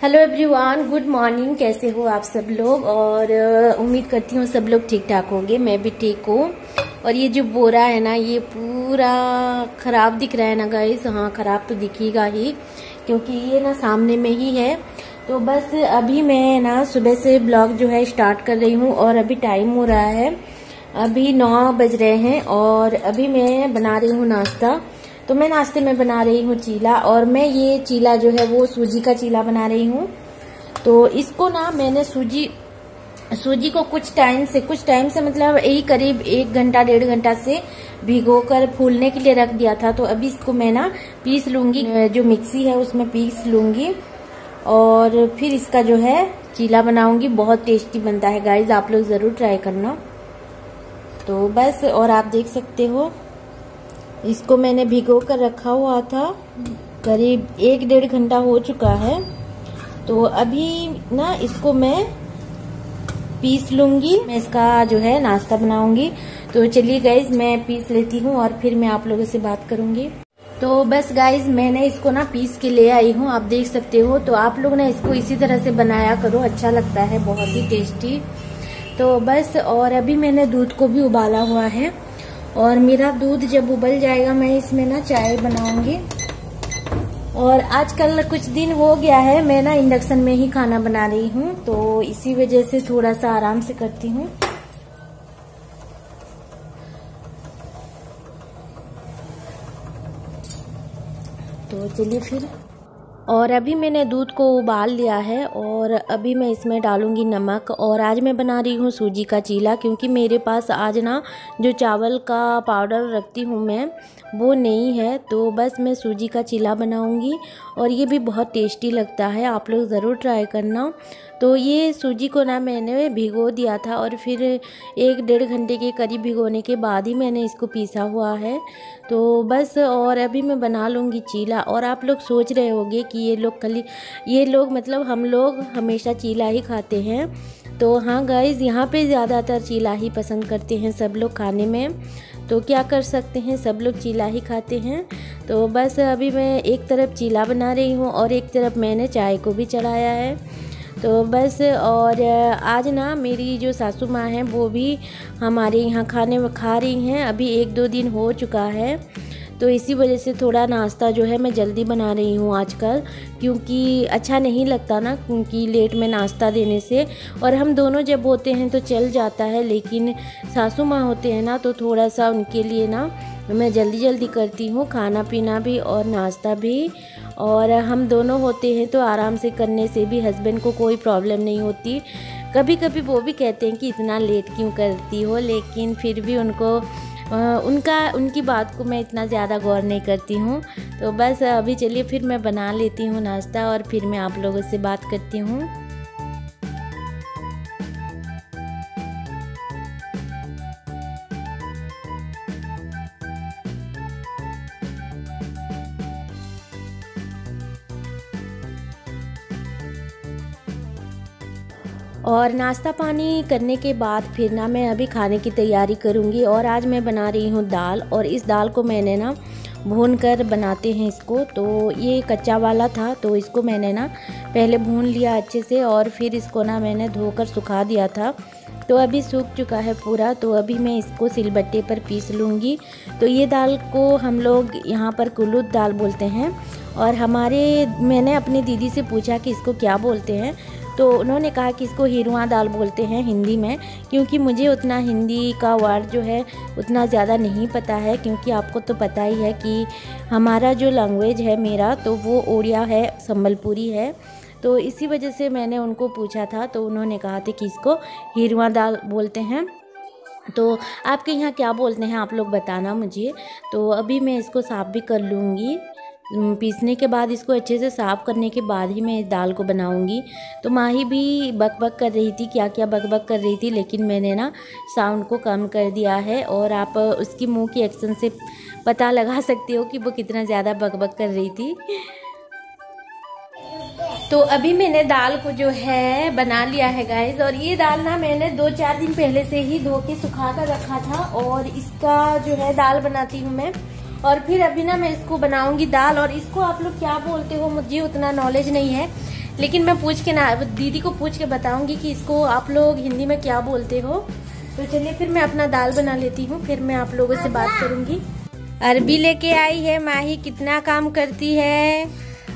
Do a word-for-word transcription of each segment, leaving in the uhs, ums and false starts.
Hello everyone, good morning. कैसे हो आप सब लोग? और उम्मीद करती हूँ सब लोग ठीक ठाक होंगे। मैं भी ठीक हूँ। और ये जो बोरा है ना, ये पूरा खराब दिख रहा है ना गाइस। हाँ, खराब तो दिखेगा ही क्योंकि ये ना सामने में ही है। तो बस अभी मैं ना सुबह से ब्लॉग जो है स्टार्ट कर रही हूँ और अभी टाइम हो रहा है, अभी नौ बज रहे हैं और अभी मैं बना रही हूँ नाश्ता। तो मैं नाश्ते में बना रही हूँ चीला, और मैं ये चीला जो है वो सूजी का चीला बना रही हूँ। तो इसको ना मैंने सूजी सूजी को कुछ टाइम से कुछ टाइम से मतलब यही करीब एक घंटा डेढ़ घंटा से भिगोकर फूलने के लिए रख दिया था। तो अभी इसको मैं ना पीस लूंगी, जो मिक्सी है उसमें पीस लूंगी और फिर इसका जो है चीला बनाऊंगी। बहुत टेस्टी बनता है गाइज, आप लोग जरूर ट्राई करना। तो बस, और आप देख सकते हो इसको मैंने भिगो कर रखा हुआ था, करीब एक डेढ़ घंटा हो चुका है। तो अभी ना इसको मैं पीस लूंगी, मैं इसका जो है नाश्ता बनाऊंगी। तो चलिए गाइज, मैं पीस लेती हूँ और फिर मैं आप लोगों से बात करूंगी। तो बस गाइज, मैंने इसको ना पीस के ले आई हूँ, आप देख सकते हो। तो आप लोग ना इसको इसी तरह से बनाया करो, अच्छा लगता है, बहुत ही टेस्टी। तो बस, और अभी मैंने दूध को भी उबाला हुआ है और मेरा दूध जब उबल जाएगा मैं इसमें ना चाय बनाऊंगी। और आजकल कुछ दिन हो गया है मैं ना इंडक्शन में ही खाना बना रही हूँ, तो इसी वजह से थोड़ा सा आराम से करती हूँ। तो चलिए फिर, और अभी मैंने दूध को उबाल लिया है और अभी मैं इसमें डालूंगी नमक। और आज मैं बना रही हूँ सूजी का चीला, क्योंकि मेरे पास आज ना जो चावल का पाउडर रखती हूँ मैं, वो नहीं है। तो बस मैं सूजी का चीला बनाऊंगी और ये भी बहुत टेस्टी लगता है, आप लोग ज़रूर ट्राई करना। तो ये सूजी को ना मैंने भिगो दिया था और फिर एक डेढ़ घंटे के करीब भिगोने के बाद ही मैंने इसको पीसा हुआ है। तो बस, और अभी मैं बना लूँगी चीला। और आप लोग सोच रहे होंगे कि ये लोग खाली ये लोग मतलब हम लोग हमेशा चीला ही खाते हैं। तो हाँ गाइज़, यहाँ पे ज़्यादातर चीला ही पसंद करते हैं सब लोग खाने में। तो क्या कर सकते हैं, सब लोग चीला ही खाते हैं। तो बस अभी मैं एक तरफ चीला बना रही हूँ और एक तरफ मैंने चाय को भी चढ़ाया है। तो बस, और आज ना मेरी जो सासू माँ हैं वो भी हमारे यहाँ खाने खा रही हैं, अभी एक दो दिन हो चुका है। तो इसी वजह से थोड़ा नाश्ता जो है मैं जल्दी बना रही हूँ आजकल, क्योंकि अच्छा नहीं लगता ना, क्योंकि लेट में नाश्ता देने से। और हम दोनों जब होते हैं तो चल जाता है, लेकिन सासू माँ होते हैं ना तो थोड़ा सा उनके लिए ना मैं जल्दी जल्दी करती हूँ, खाना पीना भी और नाश्ता भी। और हम दोनों होते हैं तो आराम से करने से भी हस्बैंड को कोई प्रॉब्लम नहीं होती। कभी कभी वो भी कहते हैं कि इतना लेट क्यों करती हो, लेकिन फिर भी उनको उनका उनकी बात को मैं इतना ज़्यादा गौर नहीं करती हूँ। तो बस अभी चलिए फिर मैं बना लेती हूँ नाश्ता और फिर मैं आप लोगों से बात करती हूँ। और नाश्ता पानी करने के बाद फिर ना मैं अभी खाने की तैयारी करूँगी। और आज मैं बना रही हूँ दाल, और इस दाल को मैंने ना भून कर बनाते हैं इसको। तो ये कच्चा वाला था, तो इसको मैंने ना पहले भून लिया अच्छे से और फिर इसको ना मैंने धोकर सुखा दिया था। तो अभी सूख चुका है पूरा। तो अभी मैं इसको सिलबट्टे पर पीस लूँगी। तो ये दाल को हम लोग यहाँ पर कुलुद दाल बोलते हैं। और हमारे मैंने अपनी दीदी से पूछा कि इसको क्या बोलते हैं, तो उन्होंने कहा कि इसको हिरुआ दाल बोलते हैं हिंदी में। क्योंकि मुझे उतना हिंदी का वर्ड जो है उतना ज़्यादा नहीं पता है, क्योंकि आपको तो पता ही है कि हमारा जो लैंग्वेज है मेरा तो वो ओडिया है, संबलपुरी है। तो इसी वजह से मैंने उनको पूछा था, तो उन्होंने कहा था कि इसको हिरुआ दाल बोलते हैं। तो आपके यहाँ क्या बोलते हैं आप लोग बताना मुझे। तो अभी मैं इसको साफ़ भी कर लूँगी, पीसने के बाद इसको अच्छे से साफ़ करने के बाद ही मैं इस दाल को बनाऊंगी। तो माही भी बक बक कर रही थी, क्या क्या बक बक कर रही थी, लेकिन मैंने ना साउंड को कम कर दिया है। और आप उसकी मुंह की एक्शन से पता लगा सकते हो कि वो कितना ज़्यादा बक बक कर रही थी। तो अभी मैंने दाल को जो है बना लिया है गाइस। और ये दाल ना मैंने दो चार दिन पहले से ही धो के सुखा कर रखा था, और इसका जो है दाल बनाती हूँ मैं। और फिर अभी ना मैं इसको बनाऊंगी दाल। और इसको आप लोग क्या बोलते हो मुझे उतना नॉलेज नहीं है, लेकिन मैं पूछ के ना दीदी को पूछ के बताऊंगी कि इसको आप लोग हिंदी में क्या बोलते हो। तो चलिए फिर मैं अपना दाल बना लेती हूँ, फिर मैं आप लोगों से बात करूंगी। अरबी लेके आई है माही, कितना काम करती है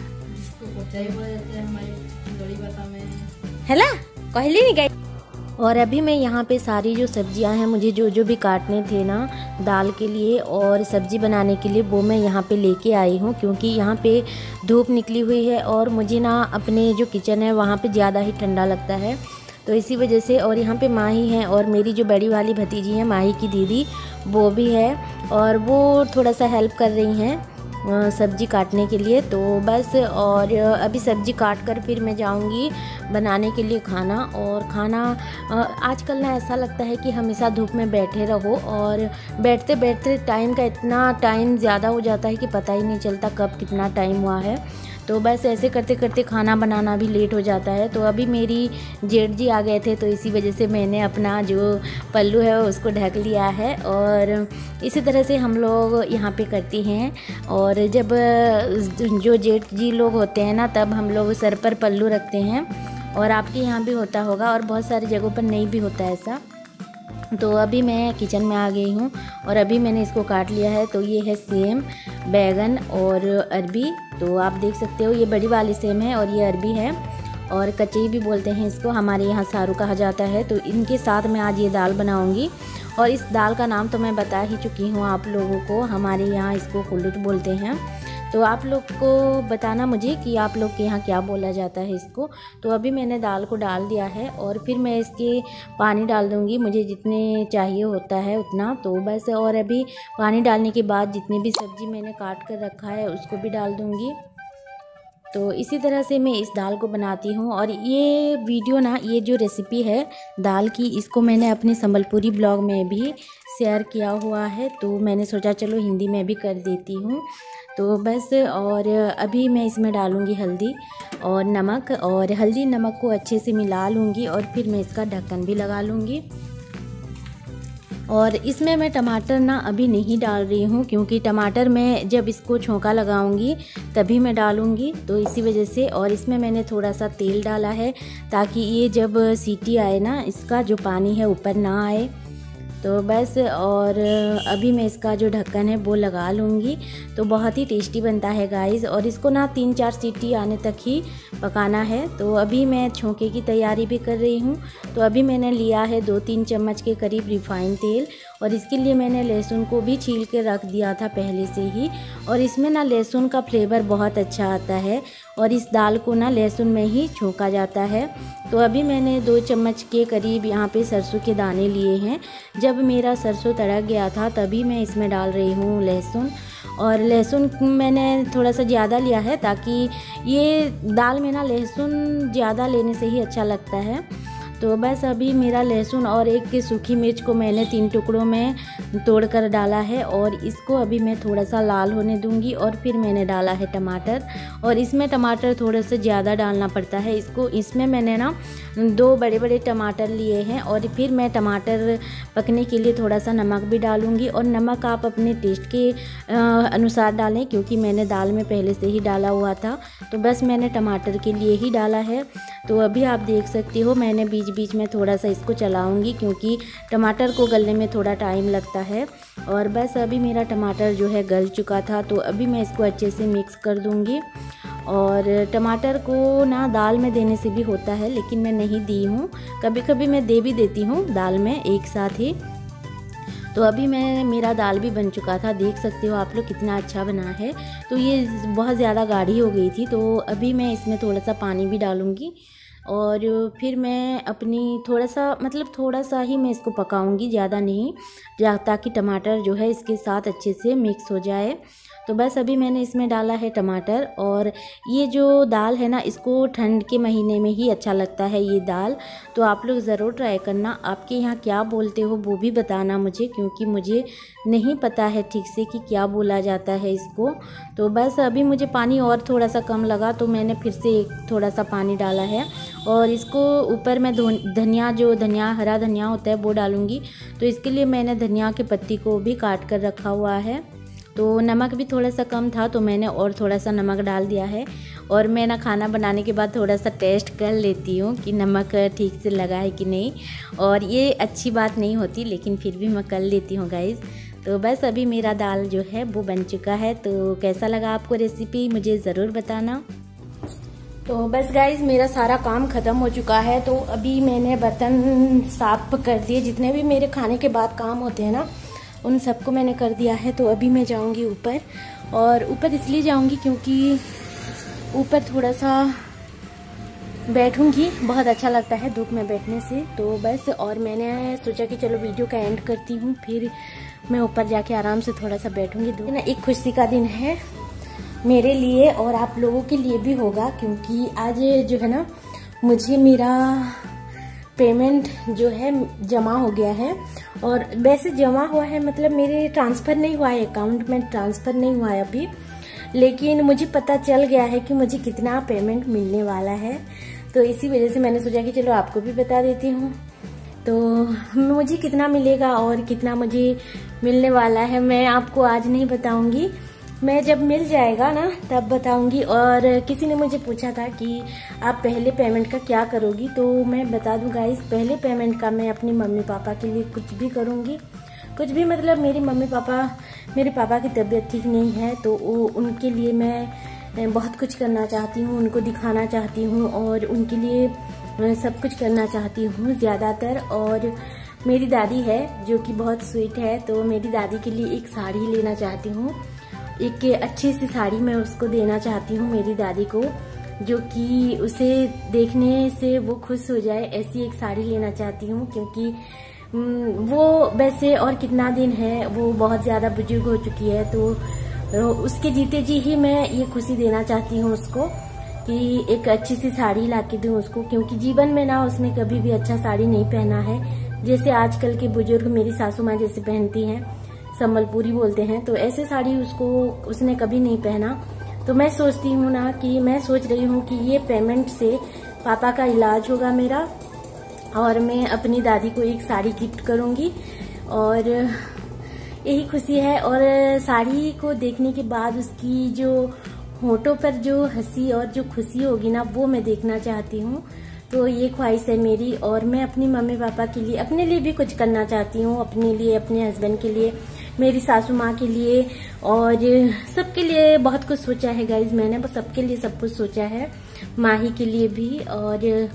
है ना, कहली नहीं गई। और अभी मैं यहाँ पे सारी जो सब्जियां हैं, मुझे जो जो भी काटने थे ना दाल के लिए और सब्जी बनाने के लिए, वो मैं यहाँ पे लेके आई हूँ, क्योंकि यहाँ पे धूप निकली हुई है और मुझे ना अपने जो किचन है वहाँ पे ज़्यादा ही ठंडा लगता है, तो इसी वजह से। और यहाँ पे माही है और मेरी जो बड़ी वाली भतीजी है माही की दीदी, वो भी है और वो थोड़ा सा हेल्प कर रही हैं सब्जी काटने के लिए। तो बस, और अभी सब्जी काट कर फिर मैं जाऊंगी बनाने के लिए खाना। और खाना आजकल ना ऐसा लगता है कि हमेशा धूप में बैठे रहो, और बैठते बैठते टाइम का इतना टाइम ज़्यादा हो जाता है कि पता ही नहीं चलता कब कितना टाइम हुआ है। तो बस ऐसे करते करते खाना बनाना भी लेट हो जाता है। तो अभी मेरी जेठ जी आ गए थे, तो इसी वजह से मैंने अपना जो पल्लू है उसको ढक लिया है। और इसी तरह से हम लोग यहाँ पे करते हैं। और जब जो जेठ जी लोग होते हैं ना, तब हम लोग सर पर पल्लू रखते हैं, और आपके यहाँ भी होता होगा और बहुत सारी जगहों पर नहीं भी होता ऐसा। तो अभी मैं किचन में आ गई हूँ और अभी मैंने इसको काट लिया है। तो ये है सेम, बैगन और अरबी। तो आप देख सकते हो ये बड़ी वाली सेम है और ये अरबी है, और कचई भी बोलते हैं इसको, हमारे यहाँ सारू कहा जाता है। तो इनके साथ मैं आज ये दाल बनाऊँगी। और इस दाल का नाम तो मैं बता ही चुकी हूँ आप लोगों को, हमारे यहाँ इसको कुल्लुट बोलते हैं। तो आप लोग को बताना मुझे कि आप लोग के यहाँ क्या बोला जाता है इसको। तो अभी मैंने दाल को डाल दिया है और फिर मैं इसके पानी डाल दूँगी, मुझे जितने चाहिए होता है उतना। तो बस, और अभी पानी डालने के बाद जितनी भी सब्ज़ी मैंने काट कर रखा है उसको भी डाल दूँगी। तो इसी तरह से मैं इस दाल को बनाती हूँ। और ये वीडियो ना, ये जो रेसिपी है दाल की, इसको मैंने अपने संबलपुरी ब्लॉग में भी शेयर किया हुआ है, तो मैंने सोचा चलो हिंदी में भी कर देती हूँ। तो बस, और अभी मैं इसमें डालूँगी हल्दी और नमक, और हल्दी नमक को अच्छे से मिला लूँगी और फिर मैं इसका ढक्कन भी लगा लूँगी। और इसमें मैं टमाटर ना अभी नहीं डाल रही हूँ, क्योंकि टमाटर मैं जब इसको छोंका लगाऊंगी तभी मैं डालूंगी, तो इसी वजह से। और इसमें मैंने थोड़ा सा तेल डाला है ताकि ये जब सीटी आए ना, इसका जो पानी है ऊपर ना आए। तो बस, और अभी मैं इसका जो ढक्कन है वो लगा लूँगी। तो बहुत ही टेस्टी बनता है गाइस, और इसको ना तीन चार सीटी आने तक ही पकाना है। तो अभी मैं छोंके की तैयारी भी कर रही हूँ। तो अभी मैंने लिया है दो तीन चम्मच के करीब रिफाइन तेल, और इसके लिए मैंने लहसुन को भी छील के रख दिया था पहले से ही। और इसमें ना लहसुन का फ्लेवर बहुत अच्छा आता है, और इस दाल को ना लहसुन में ही छोंका जाता है। तो अभी मैंने दो चम्मच के करीब यहाँ पे सरसों के दाने लिए हैं। जब मेरा सरसों तड़क गया था तभी मैं इसमें डाल रही हूँ लहसुन। और लहसुन मैंने थोड़ा सा ज़्यादा लिया है, ताकि ये दाल में ना लहसुन ज़्यादा लेने से ही अच्छा लगता है। तो बस, अभी मेरा लहसुन और एक सूखी मिर्च को मैंने तीन टुकड़ों में तोड़कर डाला है, और इसको अभी मैं थोड़ा सा लाल होने दूंगी। और फिर मैंने डाला है टमाटर, और इसमें टमाटर थोड़ा सा ज़्यादा डालना पड़ता है इसको। इसमें मैंने ना दो बड़े बड़े टमाटर लिए हैं, और फिर मैं टमाटर पकने के लिए थोड़ा सा नमक भी डालूँगी। और नमक आप अपने टेस्ट के अनुसार डालें, क्योंकि मैंने दाल में पहले से ही डाला हुआ था। तो बस मैंने टमाटर के लिए ही डाला है। तो अभी आप देख सकते हो मैंने बीच बीच में थोड़ा सा इसको चलाऊंगी, क्योंकि टमाटर को गलने में थोड़ा टाइम लगता है। और बस, अभी मेरा टमाटर जो है गल चुका था, तो अभी मैं इसको अच्छे से मिक्स कर दूंगी। और टमाटर को ना दाल में देने से भी होता है, लेकिन मैं नहीं दी हूँ, कभी कभी मैं दे भी देती हूँ दाल में एक साथ ही। तो अभी मैं मेरा दाल भी बन चुका था, देख सकते हो आप लोग कितना अच्छा बना है। तो ये बहुत ज़्यादा गाढ़ी हो गई थी, तो अभी मैं इसमें थोड़ा सा पानी भी डालूँगी। और फिर मैं अपनी थोड़ा सा, मतलब थोड़ा सा ही मैं इसको पकाऊंगी, ज़्यादा नहीं, ताकि टमाटर जो है इसके साथ अच्छे से मिक्स हो जाए। तो बस, अभी मैंने इसमें डाला है टमाटर। और ये जो दाल है ना, इसको ठंड के महीने में ही अच्छा लगता है ये दाल। तो आप लोग ज़रूर ट्राई करना। आपके यहाँ क्या बोलते हो वो भी बताना मुझे, क्योंकि मुझे नहीं पता है ठीक से कि क्या बोला जाता है इसको। तो बस, अभी मुझे पानी और थोड़ा सा कम लगा, तो मैंने फिर से थोड़ा सा पानी डाला है। और इसको ऊपर मैं धनिया, जो धनिया हरा धनिया होता है वो डालूँगी। तो इसके लिए मैंने धनिया की पत्ती को भी काट कर रखा हुआ है। तो नमक भी थोड़ा सा कम था, तो मैंने और थोड़ा सा नमक डाल दिया है। और मैं ना खाना बनाने के बाद थोड़ा सा टेस्ट कर लेती हूँ कि नमक ठीक से लगा है कि नहीं, और ये अच्छी बात नहीं होती लेकिन फिर भी मैं कर लेती हूँ गाइज़। तो बस अभी मेरा दाल जो है वो बन चुका है। तो कैसा लगा आपको रेसिपी मुझे ज़रूर बताना। तो बस गाइज मेरा सारा काम ख़त्म हो चुका है। तो अभी मैंने बर्तन साफ कर दिए, जितने भी मेरे खाने के बाद काम होते हैं ना उन सबको मैंने कर दिया है। तो अभी मैं जाऊंगी ऊपर, और ऊपर इसलिए जाऊंगी क्योंकि ऊपर थोड़ा सा बैठूंगी, बहुत अच्छा लगता है धूप में बैठने से। तो बस, और मैंने सोचा कि चलो वीडियो का एंड करती हूँ, फिर मैं ऊपर जाके आराम से थोड़ा सा बैठूंगी। धूप ना एक खुशी का दिन है मेरे लिए और आप लोगों के लिए भी होगा, क्योंकि आज जो है ना मुझे मेरा पेमेंट जो है जमा हो गया है। और वैसे जमा हुआ है मतलब मेरे ट्रांसफ़र नहीं हुआ है, अकाउंट में ट्रांसफ़र नहीं हुआ है अभी, लेकिन मुझे पता चल गया है कि मुझे कितना पेमेंट मिलने वाला है। तो इसी वजह से मैंने सोचा कि चलो आपको भी बता देती हूँ। तो मुझे कितना मिलेगा और कितना मुझे मिलने वाला है मैं आपको आज नहीं बताऊंगी, मैं जब मिल जाएगा ना तब बताऊंगी। और किसी ने मुझे पूछा था कि आप पहले पेमेंट का क्या करोगी, तो मैं बता दूं गाइस, पहले पेमेंट का मैं अपनी मम्मी पापा के लिए कुछ भी करूंगी। कुछ भी मतलब मेरी मम्मी पापा, मेरे पापा की तबीयत ठीक नहीं है तो वो उनके लिए मैं बहुत कुछ करना चाहती हूँ, उनको दिखाना चाहती हूँ और उनके लिए सब कुछ करना चाहती हूँ ज़्यादातर। और मेरी दादी है जो कि बहुत स्वीट है, तो मेरी दादी के लिए एक साड़ी लेना चाहती हूँ, एक अच्छी सी साड़ी मैं उसको देना चाहती हूँ मेरी दादी को, जो कि उसे देखने से वो खुश हो जाए, ऐसी एक साड़ी लेना चाहती हूँ। क्योंकि वो वैसे और कितना दिन है, वो बहुत ज़्यादा बुजुर्ग हो चुकी है, तो उसके जीते जी ही मैं ये खुशी देना चाहती हूँ उसको कि एक अच्छी सी साड़ी ला के दूँ उसको। क्योंकि जीवन में ना उसने कभी भी अच्छा साड़ी नहीं पहना है, जैसे आजकल के बुजुर्ग मेरी सासू माँ जैसे पहनती हैं, संबलपुरी बोलते हैं, तो ऐसे साड़ी उसको उसने कभी नहीं पहना। तो मैं सोचती हूँ ना कि मैं सोच रही हूँ कि ये पेमेंट से पापा का इलाज होगा मेरा, और मैं अपनी दादी को एक साड़ी गिफ्ट करूँगी, और यही खुशी है। और साड़ी को देखने के बाद उसकी जो होठों पर जो हंसी और जो खुशी होगी ना, वो मैं देखना चाहती हूँ। तो ये ख्वाहिश है मेरी, और मैं अपनी मम्मी पापा के लिए, अपने लिए भी कुछ करना चाहती हूँ, अपने लिए, अपने हस्बैंड के लिए, मेरी सासू माँ के लिए, और सबके लिए बहुत कुछ सोचा है गाइज मैंने, बस सबके लिए सब कुछ सोचा है, माही के लिए भी। और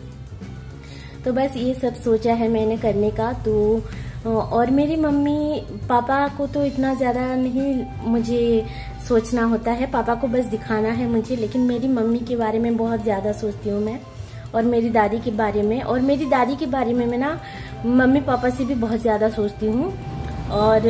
तो बस ये सब सोचा है मैंने करने का। तो और मेरी मम्मी पापा को तो इतना ज़्यादा नहीं मुझे सोचना होता है, पापा को बस दिखाना है मुझे, लेकिन मेरी मम्मी के बारे में बहुत ज़्यादा सोचती हूँ मैं, और मेरी दादी के बारे में, और मेरी दादी के बारे में मैं ना मम्मी पापा से भी बहुत ज़्यादा सोचती हूँ। और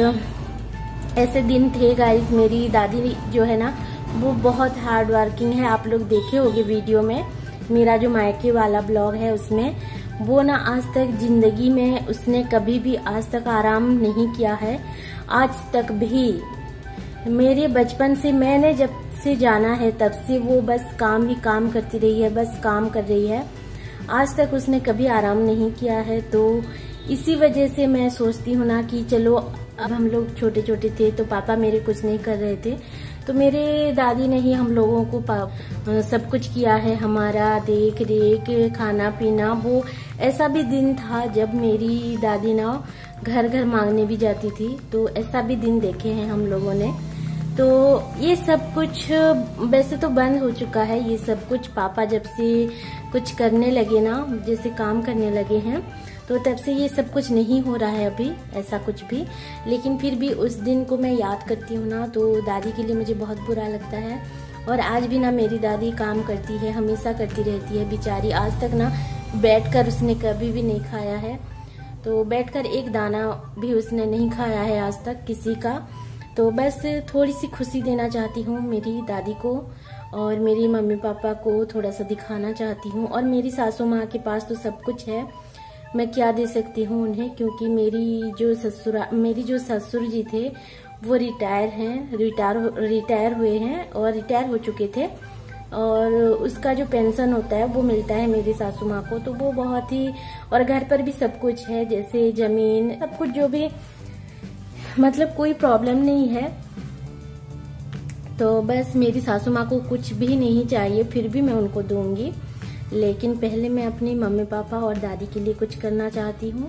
ऐसे दिन थे गाइस, मेरी दादी जो है ना वो बहुत हार्ड वर्किंग है, आप लोग देखे होंगे वीडियो में, मेरा जो मायके वाला ब्लॉग है उसमें, वो ना आज तक जिंदगी में उसने कभी भी आज तक आराम नहीं किया है, आज तक भी। मेरे बचपन से, मैंने जब से जाना है तब से वो बस काम ही काम करती रही है, बस काम कर रही है, आज तक उसने कभी आराम नहीं किया है। तो इसी वजह से मैं सोचती हूँ ना कि चलो, अब हम लोग छोटे छोटे थे तो पापा मेरे कुछ नहीं कर रहे थे, तो मेरे दादी ने ही हम लोगों को सब कुछ किया है, हमारा देख रेख, खाना पीना। वो ऐसा भी दिन था जब मेरी दादी ना घर घर मांगने भी जाती थी, तो ऐसा भी दिन देखे हैं हम लोगों ने। तो ये सब कुछ वैसे तो बंद हो चुका है, ये सब कुछ पापा जब से कुछ करने लगे ना, जैसे काम करने लगे हैं, तो तब से ये सब कुछ नहीं हो रहा है अभी ऐसा कुछ भी। लेकिन फिर भी उस दिन को मैं याद करती हूँ ना, तो दादी के लिए मुझे बहुत बुरा लगता है। और आज भी ना मेरी दादी काम करती है, हमेशा करती रहती है बेचारी, आज तक ना बैठकर उसने कभी भी नहीं खाया है, तो बैठकर एक दाना भी उसने नहीं खाया है आज तक किसी का। तो बस थोड़ी सी खुशी देना चाहती हूँ मेरी दादी को, और मेरी मम्मी पापा को थोड़ा सा दिखाना चाहती हूँ। और मेरी सासू माँ के पास तो सब कुछ है, मैं क्या दे सकती हूँ उन्हें, क्योंकि मेरी जो ससुरा मेरी जो ससुर जी थे वो रिटायर हैं, रिटायर रिटायर हुए हैं और रिटायर हो चुके थे, और उसका जो पेंशन होता है वो मिलता है मेरी सासू माँ को। तो वो बहुत ही, और घर पर भी सब कुछ है, जैसे जमीन, सब कुछ, जो भी मतलब कोई प्रॉब्लम नहीं है। तो बस मेरी सासू माँ को कुछ भी नहीं चाहिए, फिर भी मैं उनको दूंगी, लेकिन पहले मैं अपनी मम्मी पापा और दादी के लिए कुछ करना चाहती हूँ,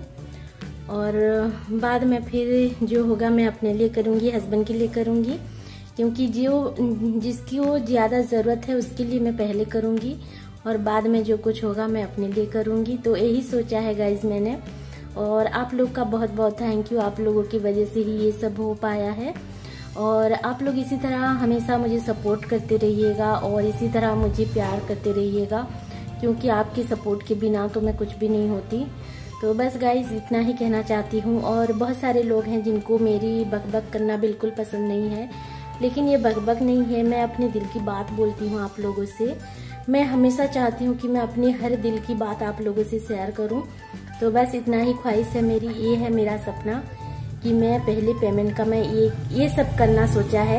और बाद में फिर जो होगा मैं अपने लिए करूँगी, हस्बैंड के लिए करूँगी, क्योंकि जो जिसकी वो ज़्यादा ज़रूरत है उसके लिए मैं पहले करूँगी, और बाद में जो कुछ होगा मैं अपने लिए करूँगी। तो यही सोचा है गाइज मैंने, और आप लोग का बहुत बहुत थैंक यू, आप लोगों की वजह से ही ये सब हो पाया है। और आप लोग इसी तरह हमेशा मुझे सपोर्ट करते रहिएगा और इसी तरह मुझे प्यार करते रहिएगा, क्योंकि आपके सपोर्ट के बिना तो मैं कुछ भी नहीं होती। तो बस गाइज इतना ही कहना चाहती हूँ। और बहुत सारे लोग हैं जिनको मेरी बकबक करना बिल्कुल पसंद नहीं है, लेकिन ये बकबक नहीं है, मैं अपने दिल की बात बोलती हूँ आप लोगों से। मैं हमेशा चाहती हूँ कि मैं अपनी हर दिल की बात आप लोगों से शेयर करूँ। तो बस इतना ही ख्वाहिश है मेरी, ये है मेरा सपना कि मैं पहले पेमेंट का मैं ये ये सब करना सोचा है।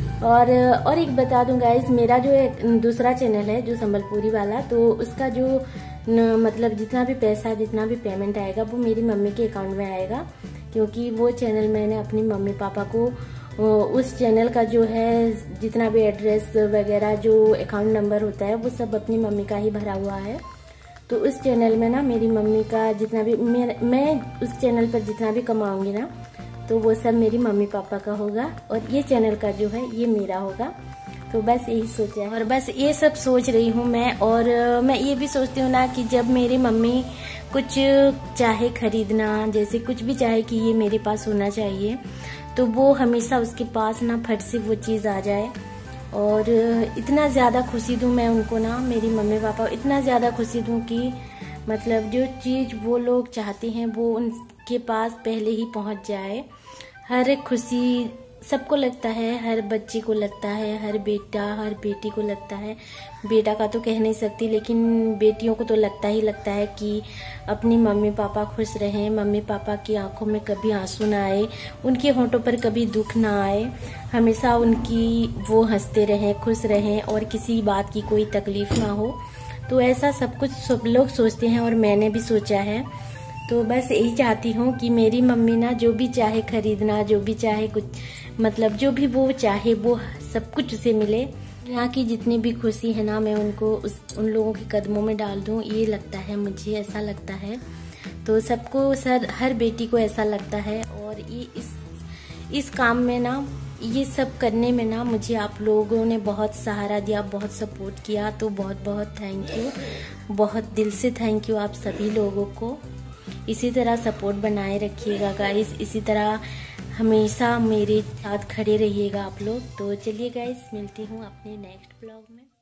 और और एक बता दूं गाइस, मेरा जो एक दूसरा चैनल है जो संबलपुरी वाला, तो उसका जो न, मतलब जितना भी पैसा जितना भी पेमेंट आएगा वो मेरी मम्मी के अकाउंट में आएगा, क्योंकि वो चैनल मैंने अपनी मम्मी पापा को उस चैनल का जो है जितना भी एड्रेस वगैरह जो अकाउंट नंबर होता है वो सब अपनी मम्मी का ही भरा हुआ है। तो उस चैनल में ना मेरी मम्मी का जितना भी मैं उस चैनल पर जितना भी कमाऊंगी ना, तो वो सब मेरी मम्मी पापा का होगा, और ये चैनल का जो है ये मेरा होगा। तो बस यही सोचा है, और बस ये सब सोच रही हूँ मैं। और मैं ये भी सोचती हूँ ना कि जब मेरी मम्मी कुछ चाहे खरीदना, जैसे कुछ भी चाहे कि ये मेरे पास होना चाहिए, तो वो हमेशा उसके पास ना फट से वो चीज़ आ जाए। और इतना ज़्यादा खुशी दूँ मैं उनको ना, मेरी मम्मी पापा इतना ज़्यादा खुशी दूँ कि मतलब जो चीज़ वो लोग चाहते हैं वो उनके पास पहले ही पहुंच जाए। हर एक खुशी सबको लगता है, हर बच्चे को लगता है, हर बेटा हर बेटी को लगता है, बेटा का तो कह नहीं सकती लेकिन बेटियों को तो लगता ही लगता है कि अपनी मम्मी पापा खुश रहें, मम्मी पापा की आंखों में कभी आंसू ना आए, उनके होंठों पर कभी दुख ना आए, हमेशा उनकी वो हंसते रहें, खुश रहें और किसी बात की कोई तकलीफ ना हो। तो ऐसा सब कुछ सब लोग सोचते हैं और मैंने भी सोचा है। तो बस यही चाहती हूँ कि मेरी मम्मी ना जो भी चाहे खरीदना, जो भी चाहे कुछ मतलब जो भी वो चाहे वो सब कुछ उसे मिले। यहाँ की जितनी भी खुशी है ना मैं उनको उस उन लोगों के कदमों में डाल दूँ, ये लगता है मुझे, ऐसा लगता है। तो सबको सर हर बेटी को ऐसा लगता है। और ये इस इस काम में ना, ये सब करने में ना मुझे आप लोगों ने बहुत सहारा दिया, बहुत सपोर्ट किया, तो बहुत बहुत थैंक यू, बहुत दिल से थैंक यू आप सभी लोगों को। इसी तरह सपोर्ट बनाए रखिएगा गाइस, इसी तरह हमेशा मेरे साथ खड़े रहिएगा आप लोग। तो चलिए गाइस, मिलती हूँ अपने नेक्स्ट ब्लॉग में।